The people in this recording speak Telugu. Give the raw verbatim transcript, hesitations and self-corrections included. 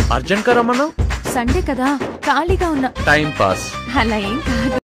అర్జెంట్ గా రమ్మన్నావు. సండే కదా ఖాళీగా ఉన్నా. Time pass. అలా ఏం కాదు.